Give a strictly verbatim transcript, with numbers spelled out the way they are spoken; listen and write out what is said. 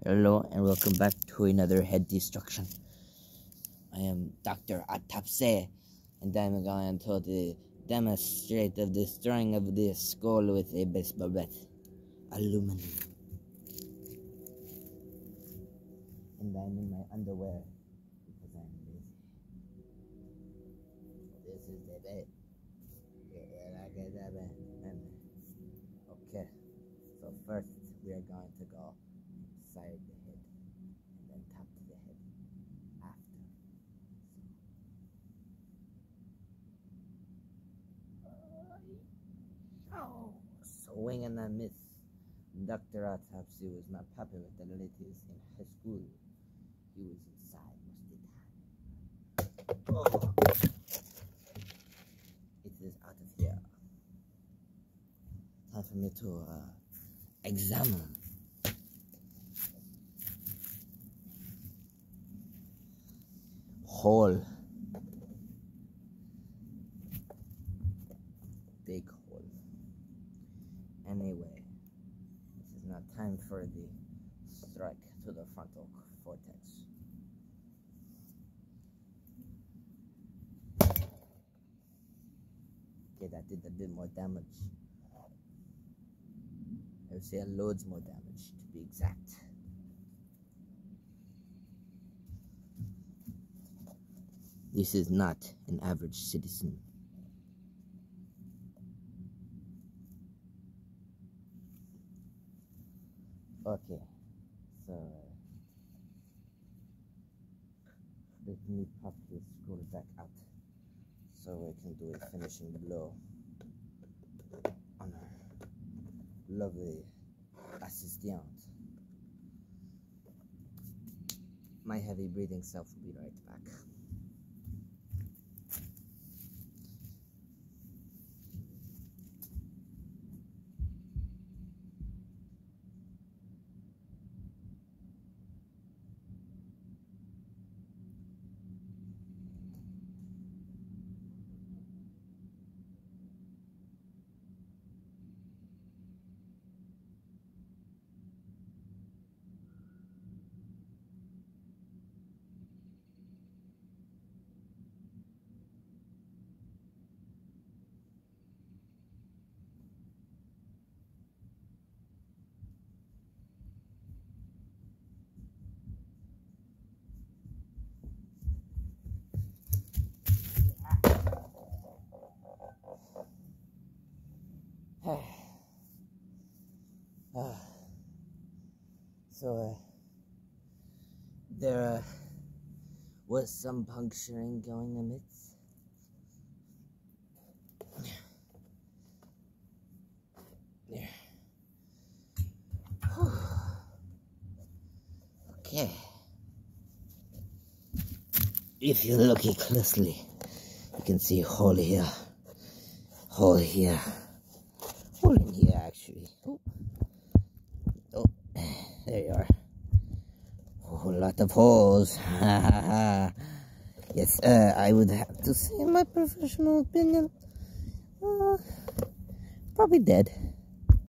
Hello and welcome back to another head destruction. I am Doctor Atapse, and I'm going to de demonstrate the destroying of this skull with a baseball bat. Aluminum. And I'm in my underwear because I'm lazy. This is the bed. Okay, so first we are going to go inside the head and then tap to the head after. So, oh, swing and a miss. Doctor Autopsy was not popular with the ladies in high school. He was inside most of the time. Oh. It is out of here. Time for me to uh, examine. Hole. Big hole. Anyway, this is not time for the strike to the frontal cortex. Okay, that did a bit more damage. I would say loads more damage, to be exact. This is not an average citizen. Okay, so let me pop this scroll back out so we can do a finishing blow on our lovely assistant. My heavy breathing self will be right back. So, uh, there uh, was some puncturing going amidst. There. Okay. If you look closely, you can see a hole here, hole here, hole in here actually. Oh, oh. There you are. Oh, a lot of holes. Yes, uh, I would have to say, in my professional opinion, uh, probably dead.